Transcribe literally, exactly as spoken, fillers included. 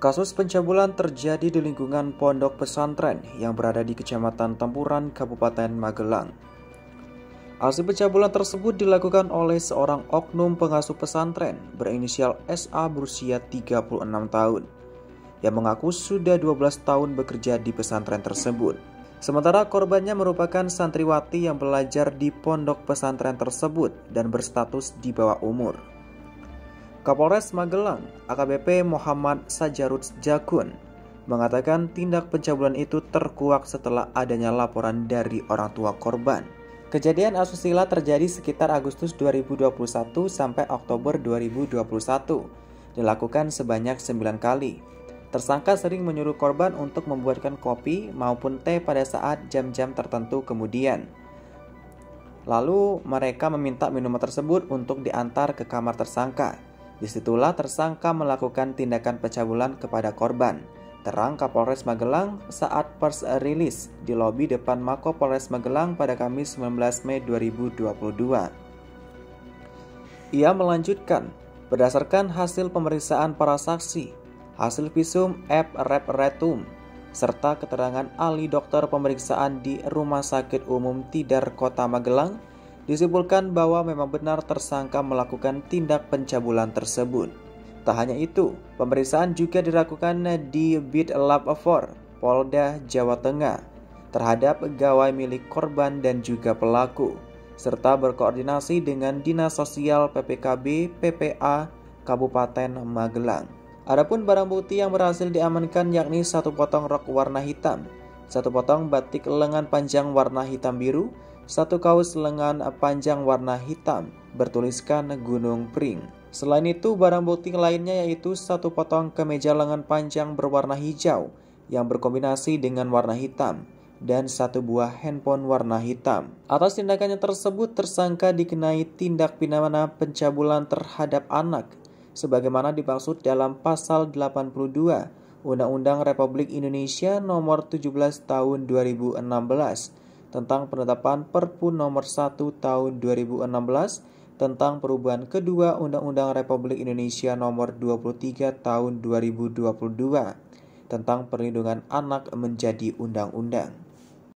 Kasus pencabulan terjadi di lingkungan pondok pesantren yang berada di Kecamatan Tempuran, Kabupaten Magelang. Aksi pencabulan tersebut dilakukan oleh seorang oknum pengasuh pesantren berinisial S A berusia tiga puluh enam tahun yang mengaku sudah dua belas tahun bekerja di pesantren tersebut. Sementara korbannya merupakan santriwati yang belajar di pondok pesantren tersebut dan berstatus di bawah umur. Kapolres Magelang, A K B P Muhammad Sajarud Jakun, mengatakan tindak pencabulan itu terkuak setelah adanya laporan dari orang tua korban. Kejadian asusila terjadi sekitar Agustus dua ribu dua puluh satu sampai Oktober dua ribu dua puluh satu, dilakukan sebanyak sembilan kali. Tersangka sering menyuruh korban untuk membuatkan kopi maupun teh pada saat jam-jam tertentu kemudian. Lalu mereka meminta minuman tersebut untuk diantar ke kamar tersangka. Disitulah tersangka melakukan tindakan pencabulan kepada korban, terang Kapolres Magelang saat pers rilis di lobi depan Mako Polres Magelang pada Kamis sembilan belas Mei dua ribu dua puluh dua. Ia melanjutkan, berdasarkan hasil pemeriksaan para saksi, hasil visum et repertum, serta keterangan ahli dokter pemeriksaan di Rumah Sakit Umum Tidar Kota Magelang, disimpulkan bahwa memang benar tersangka melakukan tindak pencabulan tersebut. Tak hanya itu, pemeriksaan juga dilakukan di Bid Lab empat Polda Jawa Tengah terhadap gawai milik korban dan juga pelaku, serta berkoordinasi dengan Dinas Sosial P P K B P P A Kabupaten Magelang. Adapun barang bukti yang berhasil diamankan yakni satu potong rok warna hitam, satu potong batik lengan panjang warna hitam biru, satu kaos lengan panjang warna hitam bertuliskan Gunung Pring. Selain itu, barang bukti lainnya yaitu satu potong kemeja lengan panjang berwarna hijau yang berkombinasi dengan warna hitam dan satu buah handphone warna hitam. Atas tindakannya tersebut, tersangka dikenai tindak pidana pencabulan terhadap anak sebagaimana dimaksud dalam pasal delapan puluh dua Undang-Undang Republik Indonesia Nomor tujuh belas Tahun dua ribu enam belas tentang penetapan Perpu Nomor satu Tahun dua ribu enam belas tentang perubahan kedua Undang-Undang Republik Indonesia Nomor dua puluh tiga Tahun dua ribu dua puluh dua tentang perlindungan anak menjadi undang-undang.